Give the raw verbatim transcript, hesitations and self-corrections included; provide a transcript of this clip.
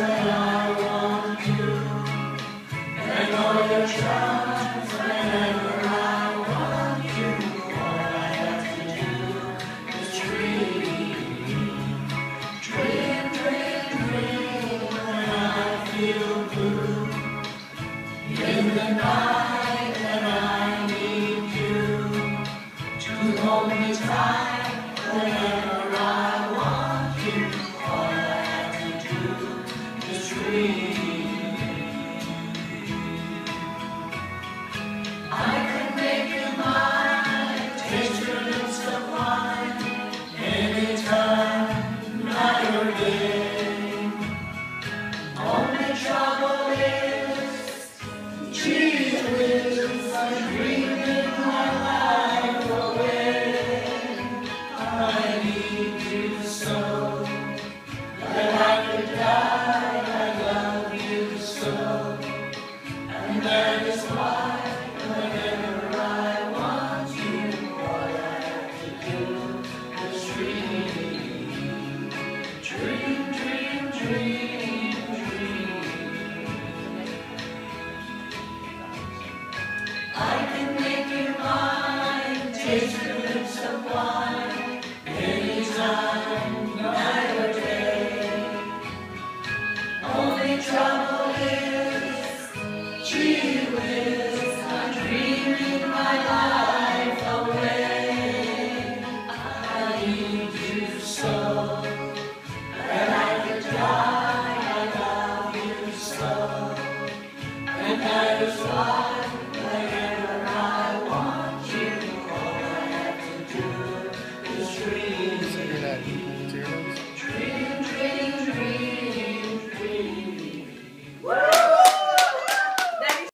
when I want you, and all your charms whenever I want you. All I have to do is dream, dream, dream, dream when I feel blue. In the night when I need you to hold me tight whenever I want you. All I have to do is dream.